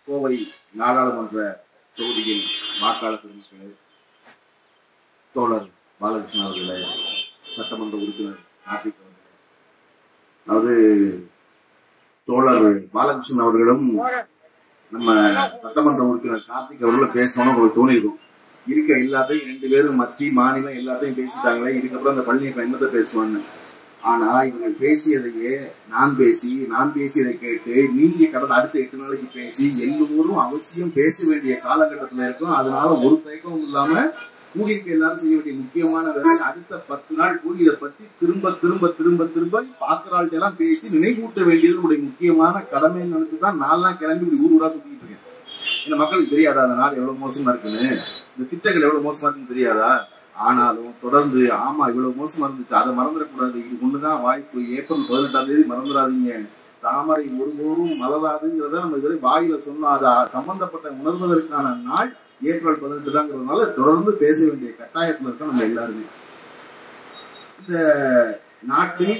கோவை நாடாளுமன்ற தொகுதியின் வாக்காளர் பெருமக்களே, தோழர் பாலகிருஷ்ணன் அவர்களே, சட்டமன்ற உறுப்பினர் கார்த்திக் அவர்களே, அதாவது தோழர் பாலகிருஷ்ணன் அவர்களும் நம்ம சட்டமன்ற உறுப்பினர் கார்த்திக் அவர்களும் பேசணும்னு உங்களுக்கு தோணிருக்கும். இருக்க எல்லாத்தையும் 2 பேரும் மத்திய மாநிலம் எல்லாத்தையும் பேசிட்டாங்களே, இதுக்கப்புறம் அந்த பழனியப்பன் என்னத்தை பேசுவான்னு. ஆனா இவங்க பேசியதையே நான் பேசியதை கேட்டு நீங்க கடந்த அடுத்த 8 நாளைக்கு பேசி எல்லோரும் அவசியம் பேச வேண்டிய காலகட்டத்துல இருக்கும். அதனால ஒரு தயக்கமும் இல்லாம கூடியிருக்க எல்லாரும் செய்ய வேண்டிய முக்கியமான வேலை அடுத்த 10 நாள் கூடி இதை பத்தி திரும்ப திரும்ப திரும்ப திரும்ப பாக்குறாள்கிட்ட எல்லாம் பேசி நினைவூட்ட வேண்டியது நம்முடைய முக்கியமான கடமைன்னு நினைச்சுதான் நான்லாம் கிளம்பி இப்படி ஊர் ஊரா சுத்திட்டு இருக்கேன். இந்த மக்களுக்கு தெரியாதா அந்த நாடு எவ்வளவு மோசமா இருக்குன்னு, இந்த திட்டங்கள் எவ்வளவு மோசமா இருக்குன்னு தெரியாதா? ஆனாலும் தொடர்ந்து ஆமா இவ்வளவு மோசமா இருந்துச்சு, அதை மறந்துடக்கூடாது, இது ஒண்ணுதான் வாய்ப்பு, ஏப்ரல் 18ஆம் தேதி மறந்துடாதீங்க, தாமரை ஒருபோதும் மலராதுங்கிறத நம்ம இதுவரை வாயில சொன்னோம். அதை சம்பந்தப்பட்ட உணர்வதற்கான நாள் ஏப்ரல் 18 தாங்கிறதுனால தொடர்ந்து பேச வேண்டிய கட்டாயத்துல இருக்க நம்ம எல்லாருமே. இந்த நாட்டில்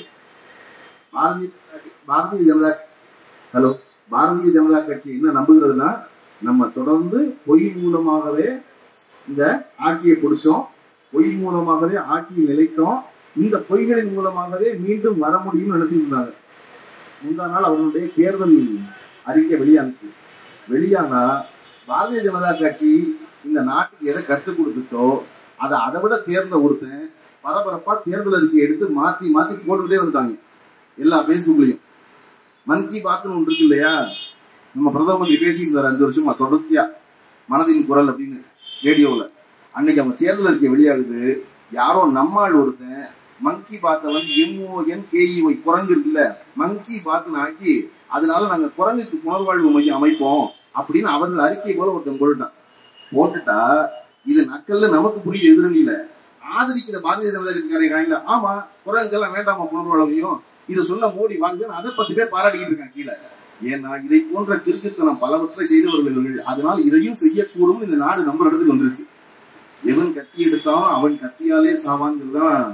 பாரதிய ஜனதா கட்சி என்ன நம்புகிறதுனா, நம்ம தொடர்ந்து பொய் மூலமாகவே இந்த ஆட்சியை பிடிச்சோம், பொய் மூலமாகவே ஆட்சியை நிலைத்தோம், இந்த பொய்களின் மூலமாகவே மீண்டும் வர முடியும்னு நினைச்சிட்டு இருந்தாங்க. முந்தா நாள் அவர்களுடைய தேர்தல் அறிக்கை வெளியானா பாரதிய ஜனதா கட்சி இந்த நாட்டுக்கு எதை கற்றுக் கொடுத்துச்சோ அதை விட தேர்ந்த ஒருத்தன் பரபரப்பா தேர்தல் அறிக்கை எடுத்து மாத்தி போட்டுக்கிட்டே வந்துட்டாங்க எல்லா பேஸ்புக்லயும். மன் கி பாத்னு ஒன்று இருக்கு இல்லையா, நம்ம பிரதம மந்திரி பேசிட்டு இருந்தாரு 5 வருஷமா தொடர்ச்சியா மனதின் குரல் அப்படின்னு ரேடியோவில். அன்னைக்கு அவங்க தேர்தல் அறிக்கை வெளியாகுது, யாரோ நம்மால் ஒருத்தன் மங்கி பார்த்தவன் MONKEY குரங்கு இருக்குல்ல, மங்கி பார்த்துன்னு ஆக்கி அதனால நாங்க குரங்குக்கு புனர்வாழ்வு மையம் அமைப்போம் அப்படின்னு அவர்கள் அறிக்கை போல ஒருத்தன் போட்டுட்டா இது நக்கல்ல நமக்கு புரியுது. எதிரணியில ஆதரிக்கிற பாரதிய ஜனதா கட்சிக்காரங்க ஆமா குரங்குக்கெல்லாம் வேண்டாமா புனர்வாழ்வு மையம், இதை சொன்ன மோடி வாங்க அதை 10 பேர் பாராட்டிக்கிட்டு இருக்காங்க கீழே. ஏன்னா இதை போன்ற கிறுக்குத்தனம் பலவற்றை செய்தவர்கள், அதனால் இதையும் செய்யக்கூடும் இந்த நாடு நம்ம இடத்துக்கு வந்துருச்சு. எவன் கத்தி எடுத்தாலும் அவன் கத்தியாலே சாவான்கிறதுதான்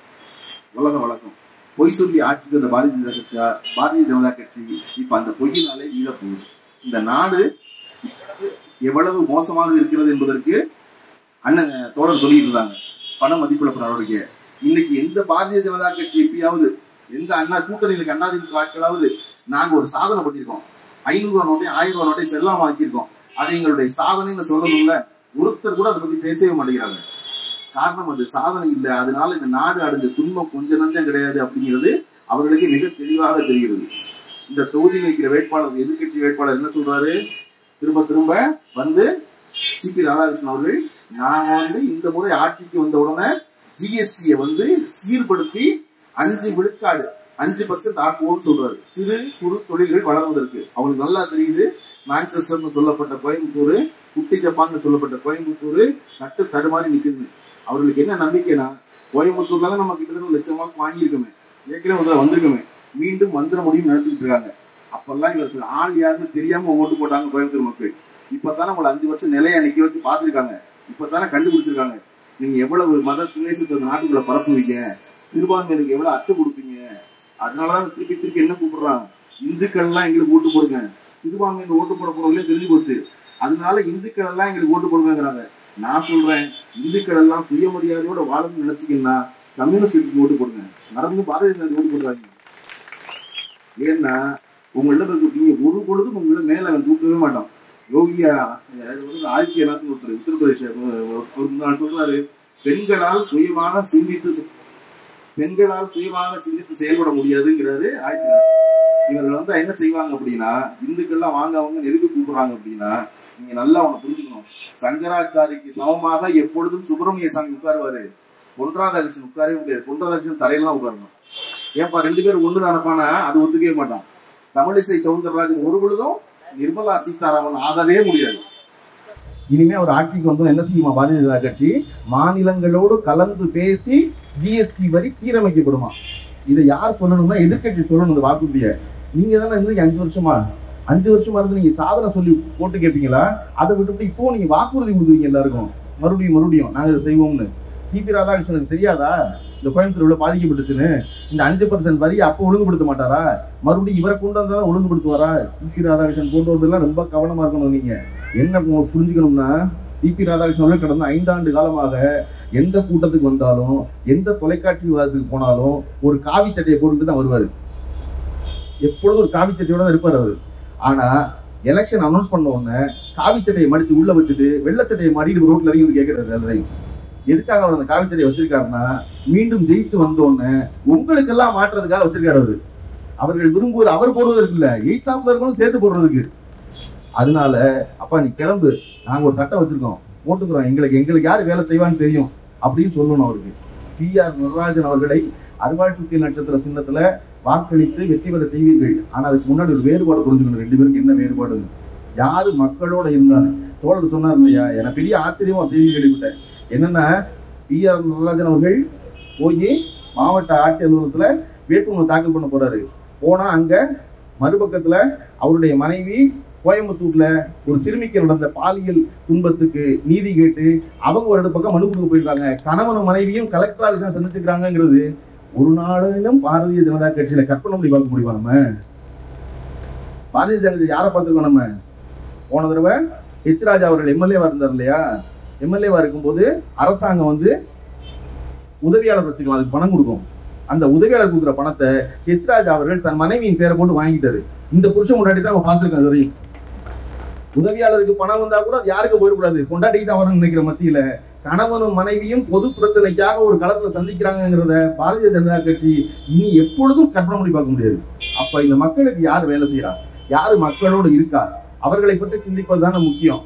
உலக வழக்கம். பொய் சொல்லி ஆட்சிக்கு அந்த பாரதிய ஜனதா கட்சி இப்ப அந்த பொய்யினாலே வீழ போகுது. இந்த நாடு எவ்வளவு மோசமாக இருக்கிறது என்பதற்கு அண்ணன் தோழர் சொல்லிட்டு இருந்தாங்க பண மதிப்பிழப்பு நடவடிக்கை. இன்னைக்கு எந்த பாரதிய ஜனதா கட்சி எப்பயாவது எந்த அண்ணா கூட்டணியில் அண்ணாதிமுக ஆட்களாவது நாங்க ஒரு சாதனை பண்ணிருக்கோம், 500 ரூபா நோட்டையும் 1000 ரூபா நோட்டையும் செல்லாம ஆக்கியிருக்கோம், அதை எங்களுடைய சாதனைன்னு சொல்லணும்ல, ஒருத்தர் கூட அதை பத்தி பேசவே மாட்டேங்கிறாங்க. காரணம் அது சாதனை இல்லை. அதனால இந்த நாடு அடைஞ்ச துன்பம் கொஞ்சம் நஞ்சம் கிடையாது அப்படிங்கிறது அவர்களுக்கு மிக தெளிவாக தெரிகிறது. இந்த தொகுதியில் இருக்கிற வேட்பாளர், எதிர்கட்சி வேட்பாளர் என்ன சொல்றாரு, திரும்ப வந்து சிபி ராதாகிருஷ்ணன் அவர்கள் நாங்க இந்த முறை ஆட்சிக்கு வந்த உடனே ஜிஎஸ்டியை சீர்படுத்தி 5 விழுக்காடு 5% ஆக்குவோம்னு சொல்றாரு. சிறு குறு தொழில்கள் வளர்வதற்கு அவங்களுக்கு நல்லா தெரியுது. மான்செஸ்டர்னு சொல்லப்பட்ட கோயம்புத்தூர், குட்டி ஜப்பான்னு சொல்லப்பட்ட கோயம்புத்தூர் நட்டு தடுமாறி நிக்குது. அவர்களுக்கு என்ன நம்பிக்கைனா, கோயம்புத்தூர்ல தான் நம்ம கிட்டத்தட்ட 1 லட்சம் வாக்கு வாங்கியிருக்கோமே, ஏற்கனவே வந்திருக்கோமே, மீண்டும் வந்துட முடியும்னு நினைச்சுட்டு இருக்காங்க. அப்பெல்லாம் இவருக்கு ஆள் யாருன்னு தெரியாம ஓட்டு போட்டாங்க கோயம்புத்தூர் மக்கள். இப்பதானே உங்களை 5 வருஷம் நிலையா நிக்க வச்சு பார்த்துருக்காங்க, இப்பதானே கண்டுபிடிச்சிருக்காங்க நீங்க எவ்வளவு மத துவேஷத்தை நாட்டுக்குள்ள பரப்புவீங்க, சிறுபான்மையினருக்கு எவ்வளவு அச்சம் கொடுப்பீங்க. அதனாலதான் திருப்பி என்ன கூப்பிடுறாங்க, இந்துக்கள் எல்லாம் எங்களுக்கு ஓட்டு போடுங்க, சிறுபான்மையினர் ஓட்டு போட போறவங்களே தெரிஞ்சு போச்சு, அதனால இந்துக்கள் எல்லாம் எங்களுக்கு ஓட்டு போடுங்கிறாங்க. நான் சொல்றேன், இந்துக்கள் எல்லாம் சுயமரியாதையோட வாழணும்னு நினைச்சீங்கன்னா கம்யூனிஸ்ட் கட்சிக்கு ஓட்டு போடுங்க, மறந்து பாரதிய ஜனதா ஓட்டு போடுறாங்க. ஏன்னா உங்கள்ட்ட நீங்க ஒரு பொழுதும் உங்களை மேல தூக்கவே மாட்டோம். யோகியா 1900 உத்தரப்பிரதேச சொல்றாரு, பெண்களால் சுயமாக சிந்தித்து செயல்பட முடியாதுங்கிறாரு. இவர்கள் என்ன செய்வாங்க அப்படின்னா, இந்துக்கள்லாம் வாங்க அவங்க எதுக்கு கூப்பிடுறாங்க அப்படின்னா, நீங்க நல்லா அவங்க புரிஞ்சுக்கணும், சங்கராச்சாரிக்கு சமமாக எப்பொழுதும் சுப்பிரமணிய சாமி உட்காருவாரு, பொன்ராதாகிருஷ்ணன் உட்காரவே முடியாது. பொன்ராதாகிருஷ்ணன் தரையெல்லாம் உட்காரணும். ஏன்பா 2 பேரும் ஒன்று நினைப்பானா, அது ஒத்துக்கவே மாட்டான். தமிழிசை சவுந்தரராஜன் ஒரு பொழுதும் நிர்மலா சீதாராமன் ஆகவே முடியாது. இனிமே ஒரு ஆட்சிக்கு வந்தோம் என்ன செய்யுமா பாரதிய ஜனதா கட்சி, மாநிலங்களோடு கலந்து பேசி ஜிஎஸ்டி வரி சீரமைக்கப்படுமா. இதை யார் சொல்லணும்னா எதிர்கட்சி சொல்லணும். இந்த வாக்குறுதியை நீங்க தானே இருந்து 5 வருஷமா இருந்து நீங்க சாதனை சொல்லி போட்டு கேட்பீங்களா? அதை விட்டு இப்போ நீங்க வாக்குறுதி கொடுக்குறீங்க எல்லாருக்கும், மறுபடியும் நாங்க இதை செய்வோம்னு. சிபி ராதாகிருஷ்ணனுக்கு தெரியாதா இந்த கோயம்புத்தூர் இவ்வளவு பாதிக்கப்பட்டுச்சுன்னு? இந்த 5% வரி அப்போ ஒழுங்குபடுத்த மாட்டாரா? மறுபடியும் இவரை கொண்டு வந்தா ஒழுங்குபடுத்துவாரா? சிபி ராதாகிருஷ்ணன் கொண்டு வரதெல்லாம் ரொம்ப கவனமா இருக்கணும். நீங்க என்ன புரிஞ்சுக்கணும்னா, சிபி ராதாகிருஷ்ணன் அவர்கள் கடந்த 5 ஆண்டு காலமாக எந்த கூட்டத்துக்கு வந்தாலும் எந்த தொலைக்காட்சி விவாதத்துக்கு போனாலும் ஒரு காவி சட்டையை போட்டுட்டு தான் வருவாரு. எப்பொழுதும் ஒரு காவி சட்டையோட தான் இருப்பார் அவரு. ஆனா எலெக்ஷன் அனௌன்ஸ் பண்ண உடனே காவி சட்டையை மடிச்சு உள்ள வச்சுட்டு வெள்ளை சட்டையை மாடிட்டு ரோட்ல இறங்கி கேட்கிறாரு எல்லாரையும். எதுக்காக அவர் அந்த காவி சட்டையை வச்சிருக்காருன்னா, மீண்டும் ஜெயித்து வந்த உடனே உங்களுக்கெல்லாம் மாற்றுறதுக்காக வச்சிருக்காரு அவரு. அவர்கள் விரும்புவது அவர் போடுவதற்கு இல்ல, எய்தாப்புல இருக்கணும் சேர்த்து போடுறதுக்கு. அதனால அப்பா நீ கிளம்பு, நாங்க ஒரு சட்டம் வச்சிருக்கோம் போட்டுக்கிறோம், எங்களுக்கு யாரு வேலை செய்வான்னு தெரியும் அப்படின்னு சொல்லணும் அவருக்கு. PR நடராஜன் அவர்களை அறுவாள் சுத்தி நட்சத்திர சின்னத்துல வாக்களித்து வெற்றி பெற செய்வீர்கள். ஆனா அதுக்கு முன்னாடி ஒரு வேறுபாடு புரிஞ்சுக்கணும். 2 பேருக்கு என்ன வேறுபாடு? யாரு மக்களோட இருந்தாரு? தோழர் சொன்னார் இல்லையா, எனக்கு பெரிய ஆச்சரியமா செய்தி கேள்விப்பட்டேன். என்னன்னா, PR நடராஜன் அவர்கள் போய் மாவட்ட ஆட்சி அலுவலகத்துல வேட்புமனு தாக்கல் பண்ண போறாரு. போனா அங்க மறுபக்கத்துல அவருடைய மனைவி கோயம்புத்தூர்ல ஒரு சிறுமிக்கு நடந்த பாலியல் துன்பத்துக்கு நீதி கேட்டு அவங்க ஒரு பக்கம் மனு கொடுக்க போயிருக்காங்க. கணவனும் மனைவியும் கலெக்டராக சந்திச்சுக்கிறாங்கிறது ஒரு நாளிலும் பாரதிய ஜனதா கட்சியில கற்பனை பண்ணி பார்க்க முடியுமா? நம்ம பாரதிய ஜனதா யாரை பார்த்துருக்கோம்? நம்ம போன தடவை H. ராஜா அவர்கள் எம்எல்ஏவா இருந்தார் இல்லையா? எம்எல்ஏவா இருக்கும்போது அரசாங்கம் உதவியாளர் வச்சுக்கலாம், அதுக்கு பணம் கொடுக்கும். அந்த உதவியாளர் கொடுக்குற பணத்தை H. ராஜா அவர்கள் தன் மனைவியின் பேரை போட்டு வாங்கிட்டாரு. இந்த புருஷன் முன்னாடி தான் பார்த்துருக்கேன். அது வரையும் உதவியாளருக்கு பணம் வந்தா கூட அது யாருக்கு போயிடக்கூடாது, கொண்டாடிட்டு அவர்னு நினைக்கிற மத்தியில கணவனும் மனைவியும் பொது பிரச்சனைக்காக ஒரு களத்துல சந்திக்கிறாங்கிறத பாரதிய ஜனதா கட்சி இனி எப்பொழுதும் கற்பனை பண்ணி பார்க்க முடியாது. அப்ப இந்த மக்களுக்கு யார் வேலை செய்யறா, யாரு மக்களோடு இருக்கா, அவர்களை பற்றி சிந்திப்பது தானே முக்கியம்.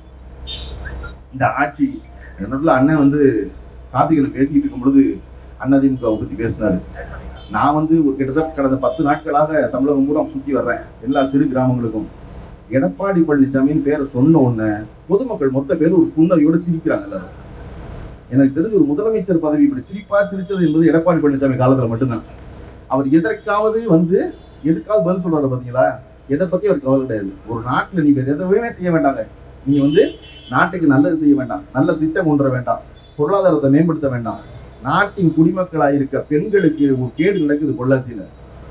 இந்த ஆட்சி நடுவில் அண்ணன் கார்த்திகன் பேசிக்கிட்டு இருக்கும் பொழுது அதிமுக பத்தி பேசினாரு. நான் கிட்டத்தட்ட கடந்த 10 நாட்களாக தமிழகம் பூரா சுற்றி வர்றேன், எல்லா சிறு கிராமங்களுக்கும். எடப்பாடி பழனிசாமின்னு பேரை சொன்ன உடனே பொதுமக்கள் மொத்த பேர் ஒரு புன்னகையோட சிரிக்கிறாங்க எல்லாரும். எனக்கு தெரிஞ்ச ஒரு முதலமைச்சர் பதவி இப்படி சிரிப்பா சிரிச்சது என்பது எடப்பாடி பழனிசாமி காலத்துல மட்டும்தான். அவர் எதற்காவது எதுக்காவது பதில் சொல்றாரு பாத்தீங்களா? எதை பத்தி அவர் கவலை கிடையாது. ஒரு நாட்டுல நீங்க எதுவுமே செய்ய வேண்டாங்க, நீங்க நாட்டுக்கு நல்லது செய்ய வேண்டாம், நல்ல திட்டம் கொண்டு வர வேண்டாம், பொருளாதாரத்தை மேம்படுத்த வேண்டாம், நாட்டின் குடிமக்களாயிருக்க பெண்களுக்கு ஒரு கேடு நடக்குது பொள்ளாச்சியில.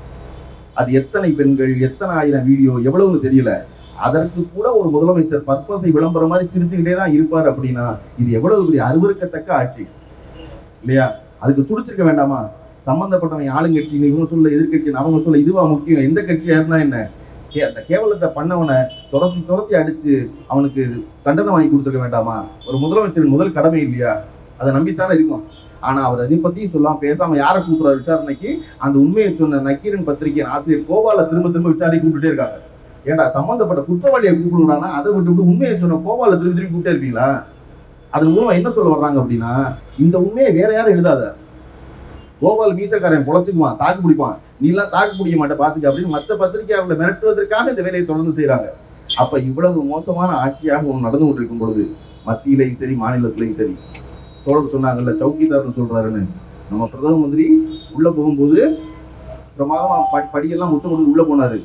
அது எத்தனை பெண்கள், எத்தனை ஆயிரம் வீடியோ, எவ்வளவுன்னு தெரியல. அதற்கு கூட ஒரு முதலமைச்சர் பர்பஸை விளம்பரம் மாதிரி சிரிச்சுக்கிட்டே தான் இருப்பார். அப்படின்னா இது எவ்வளவு பெரிய அருவருக்கத்தக்க ஆட்சி இல்லையா? அதுக்கு துடிச்சிருக்க வேண்டாமா? சம்பந்தப்பட்டவங்க ஆளுங்கட்சி இவங்க சொல்ல, எதிர்கட்சி அவங்க சொல்ல, இதுவா முக்கியம்? எந்த கட்சியா இருந்தா என்ன? அந்த கேவலத்தை பண்ணவனை துரத்தி அடிச்சு அவனுக்கு தண்டனை வாங்கி கொடுத்துருக்க வேண்டாமா? ஒரு முதலமைச்சரின் முதல் கடமை இல்லையா? அதை நம்பித்தானே இருக்கும். ஆனா அவர் அதை பத்தியும் சொல்லாம பேசாம யாரை கூப்பிடுறாரு விசாரணைக்கு? அந்த உண்மையை சொன்ன நக்கீரன் பத்திரிகை ஆசிரியர் கோபால திரும்ப விசாரணை கூப்பிட்டுட்டே இருக்காங்க. ஏண்டா சம்பந்தப்பட்ட குற்றவாளியை கூப்பிடுறாங்கன்னா அதை விட்டு உண்மையை சொன்ன கோபால திரும்பி கூப்பிட்டே இருப்பீங்களா? அது மூலமா என்ன சொல்ல வர்றாங்க அப்படின்னா, இந்த உண்மையை வேற யாரும் எழுதாத, கோபால் மீசக்காரன் பொழைச்சுக்குவான், தாக்கு பிடிப்பான், நீ எல்லாம் தாக்கு பிடிக்க மாட்டே பாத்துக்க அப்படின்னு மற்ற பத்திரிகையாளர்களை மிரட்டுவதற்காக இந்த வேலையை தொடர்ந்து செய்யறாங்க. அப்ப இவ்வளவு மோசமான ஆட்சியாக ஒன்று நடந்து கொண்டிருக்கும் பொழுது மத்தியிலையும் சரி மாநிலத்திலையும் சரி, தோழர் சொன்னாங்கல்ல சௌக்கிதார்னு சொல்றாருன்னு, நம்ம பிரதம மந்திரி உள்ள போகும்போது பிரமாதமா படியெல்லாம் முத்தம் கொடுத்து உள்ள போனாரு.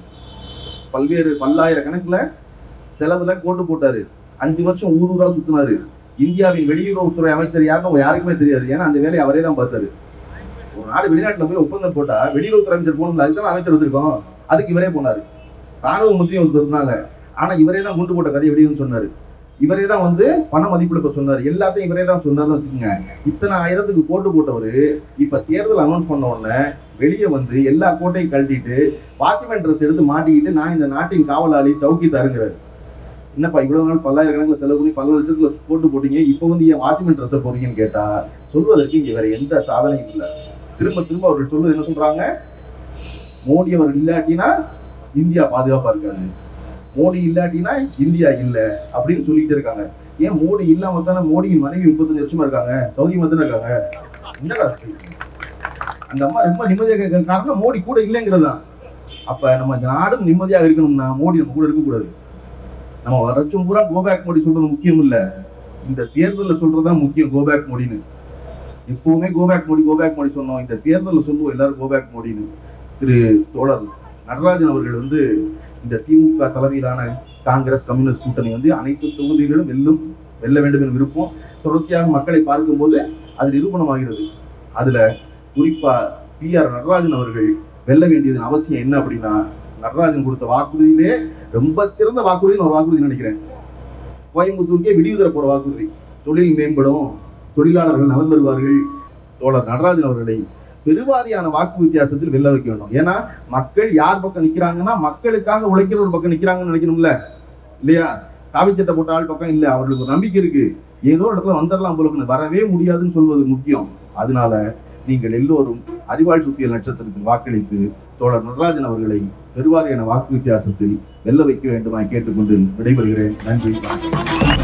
பல்லாயிரக்கணக்கில் செலவுல கோட்டு போட்டாரு. 5 வருஷம் ஊரூரா சுத்தினாரு. இந்தியாவின் வெளியுறவுத்துறை அமைச்சர் யாருன்னு யாருக்குமே தெரியாது. ஏன்னா அந்த வேலையை அவரே தான் பார்த்தாரு. ஒரு நாடு வெளிநாட்டுல போய் ஒப்பந்தம் போட்டா வெளியுறவுத்துறை அமைச்சர் போகணும், அதுதான் அமைச்சர் வச்சிருக்கோம், அதுக்கு இவரே போனாரு. ராணுவ மந்திரியும் ஒருத்தர் இருந்தாங்க, ஆனா இவரே தான் குண்டு போட்ட கதையை வெளியுன்னு சொன்னாரு. இவரே தான் பண மதிப்பிழப்ப சொன்னாரு. எல்லாத்தையும் இவரே தான் சொன்னாருன்னு வச்சுக்கோங்க. இத்தனை ஆயிரத்துக்கு கோட்டு போட்டவரு இப்ப தேர்தல் அனௌன்ஸ் பண்ண உடனே வெளியே எல்லா கோட்டையும் கழட்டிட்டு வாட்ச்மேன் ட்ரெஸ் எடுத்து மாட்டிக்கிட்டு நான் இந்த நாட்டின் காவலாளி சௌக்கிதாருங்கிறாரு. என்னப்பா இவ்வளவு நாள் பல்லாயிரக்கணக்கில் செலவு பண்ணி பல லட்சத்துல போட்டு போட்டீங்க, இப்ப ஏன் வாட்ச்மேன் ட்ரெஸ்ஸை போறீங்கன்னு கேட்டா சொல்வதற்கு இங்க வேற எந்த சாதனையும் இல்லை. திரும்ப அவர்கள் சொல்வது என்ன சொல்றாங்க? மோடி அவர்கள் இல்லாட்டினா இந்தியா பாதுகாப்பா இருக்காது, மோடி இல்லாட்டினா இந்தியா இல்லை அப்படின்னு சொல்லிட்டு இருக்காங்க. ஏன் மோடி இல்லாம தானே மோடியின் மனைவி 35 வருஷமா இருக்காங்க, சௌரியமா தானே இருக்காங்க. என்னடா அந்த அம்மா ரொம்ப நிம்மதியாக இருக்க காரணம் மோடி கூட இல்லைங்கிறது தான். அப்ப நம்ம நாடும் நிம்மதியாக இருக்கணும்னா மோடி நம்ம கூட இருக்கக்கூடாது. நம்ம வருஷம் பூரா கோபேக் மோடி சொல்றது முக்கியம் இல்லை, இந்த தேர்தலில் சொல்றதுதான் முக்கியம். கோபேக் மோடின்னு எப்பவுமே கோபேக் மோடி சொன்னோம், இந்த தேர்தலில் சொல்லுவோம் எல்லாரும் கோபேக் மோடின்னு. திரு தோழர் நடராஜன் அவர்கள் இந்த திமுக தலைமையிலான காங்கிரஸ் கம்யூனிஸ்ட் கூட்டணி அனைத்து தொகுதிகளிலும் வெல்லும், வெல்ல வேண்டும் என்ற விருப்பம் தொடர்ச்சியாக மக்களை பார்க்கும்போது அது நிரூபணமாகிறது. அதுல குறிப்பா PR நடராஜன் அவர்கள் வெல்ல வேண்டியதன் அவசியம் என்ன அப்படின்னா, நடராஜன் கொடுத்த வாக்குறுதியிலே ரொம்ப சிறந்த வாக்குறுதின்னு ஒரு வாக்குறுதி நினைக்கிறேன். கோயம்புத்தூருக்கே விடிவு தர போற வாக்குறுதி. தொழில் மேம்படும், தொழிலாளர்கள் நலன் பெறுவார்கள். தோழர் நடராஜன் அவர்களை பெருவாரியான வாக்கு வித்தியாசத்தில் வெல்ல வைக்க வேண்டும். ஏன்னா மக்கள் யார் பக்கம் நிக்கிறாங்கன்னா, மக்களுக்காக உழைக்கிற ஒரு பக்கம் நிக்கிறாங்கன்னு நினைக்கணும்ல, இல்லையா? காவி சட்டை போட்ட ஆள் பக்கம் இல்ல, அவர்களுக்கு ஒரு நம்பிக்கை இருக்கு, ஏதோ இடத்துல வந்துடலாம் போல, வரவே முடியாதுன்னு சொல்வது முக்கியம். அதனால நீங்கள் எல்லோரும் அறிவாள் சுத்தியல் நட்சத்திரத்தில் வாக்களித்து தோழர் நடராஜன் அவர்களை பெருவாரியான வாக்கு வித்தியாசத்தில் வெல்ல வைக்க வேண்டுமாய் கேட்டுக்கொண்டு விடைபெறுகிறேன். நன்றி.